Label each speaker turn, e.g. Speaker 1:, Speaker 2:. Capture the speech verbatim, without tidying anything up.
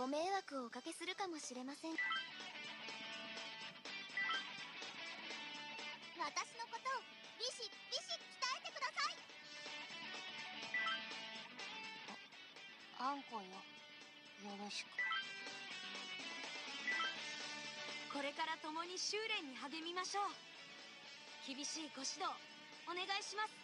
Speaker 1: ご迷惑をおかけするかもしれません。私のことをビシビシ鍛えてください。あ、あんこよ、よろしく。
Speaker 2: これから共に修練に励みましょう。厳しいご指導お願いします。